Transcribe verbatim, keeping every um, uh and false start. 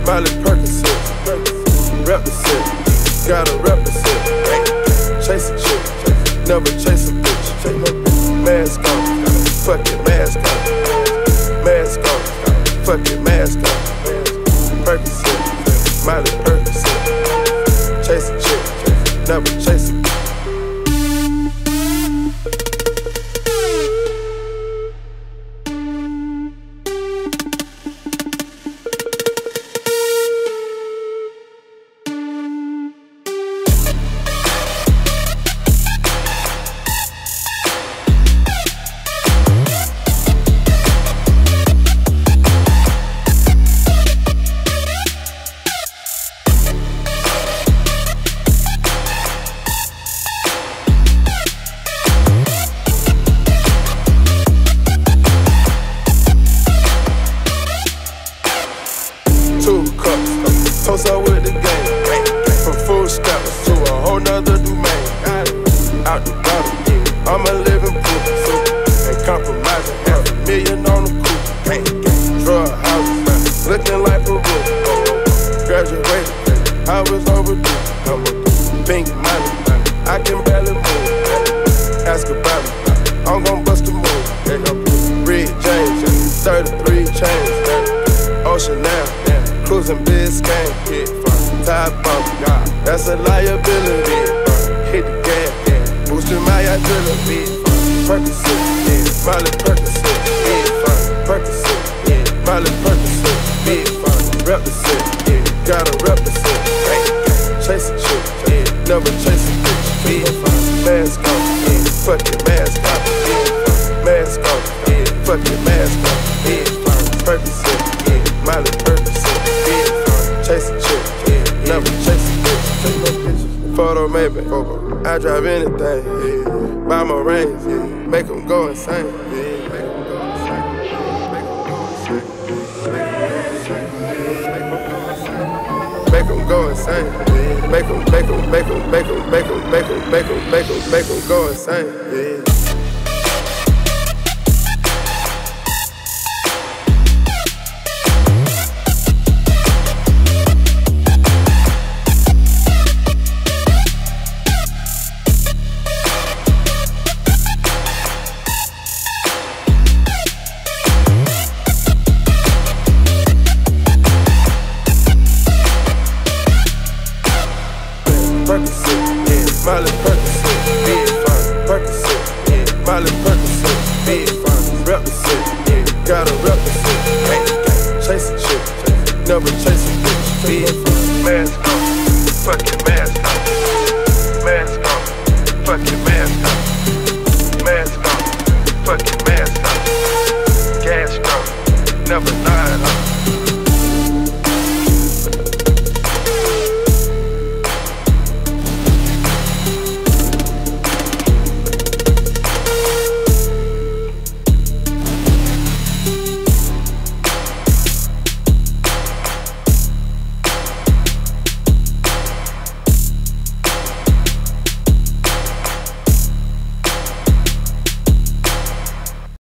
Miley Percocet, represent, gotta represent. Chase a chick, never chase a bitch. Mask on, fuck it, mask on. Mask on, fuck it, mask on. Percocet, Miley Percocet. Chase a chick, never chase a bitch. Two cups, toast up with the game. From food stamps to a whole nother domain. Out the bottom, I'm a living proof. Ain't compromising, half a million on the coupe. Drug houses, looking like Peru. Graduated, I was overdue. I'm a pink money, I can barely move. Ask about me, I'm gon' bust a move. Red James, thirty-three chains. Ocean now. Cruising Biscayne, yeah, top bump, that's a liability. Hit the gas, yeah, boosting my artillery. Percocet, yeah, Miley Percocet, yeah, Percocet, yeah, Miley Percocet, yeah, represent, yeah, gotta represent. Chase a chick, yeah, never chase a bitch. Mask on, yeah, fuck your mask on, yeah, mask on, yeah, fuck your mask on, yeah, Percocet, yeah, Miley Percocet. Chase a chick, yeah, never chase a bitch. Photo maybe, I drive anything, yeah. Buy my rings, yeah. Make them go insane, yeah. Make them go insane, yeah. Make them, make them, make them, make them, make them, make them, make them, make them, make them go insane, yeah. Percocet, yeah, Miley Percocet, yeah, Percocet, yeah, Miley Percocet, yeah, represent, yeah, gotta represent. Chase a chick, never chase a bitch. Mask on, fuck your mask on. Mask on, fuck your mask on. Mask on, fuck your mask on. Gas on, never not.